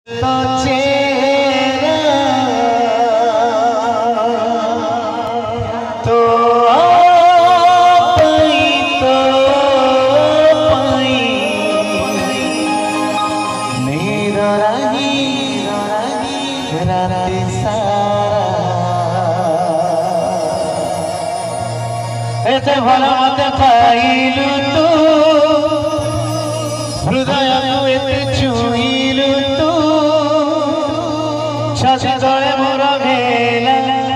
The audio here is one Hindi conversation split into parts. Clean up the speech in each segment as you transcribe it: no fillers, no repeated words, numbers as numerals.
तो चेहरा तो पाई मेरा राही रात सारा एते भला मते पाइलु तू हृदय को एते छुइलु तू छाती तले मोर भेला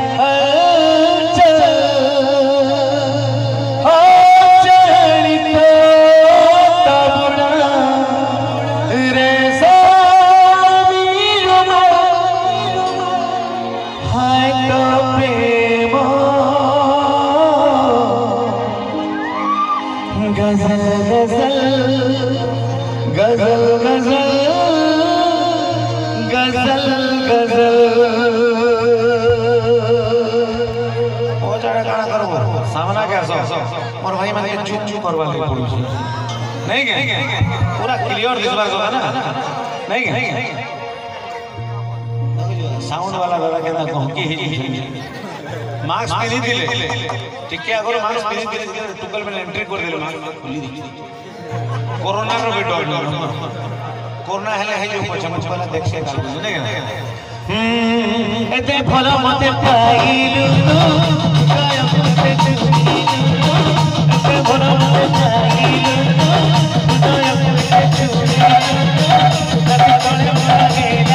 गजल गजल गजल गजल गजल ओ जरा गाना करो सामना क्या सो और भाई मैं चुप चुप करवा ले नहीं के पूरा क्लियर दिसबा को है ना नहीं के साउंड वाला दादा कहता कहकी ही मास्क पहनी दिले ठीक है अगर मास्क पहनी दिले टुकल में एंट्री कर दिले मास्क खुली दी कोरोना रो भी डर कोरोना हेले है जो पछम वाला देख से गाल नहीं एते भला मते पाइलु तू काय मते छुइलु एते भला मते पाइलु तू काय मते छुइलु कति तळे मागेला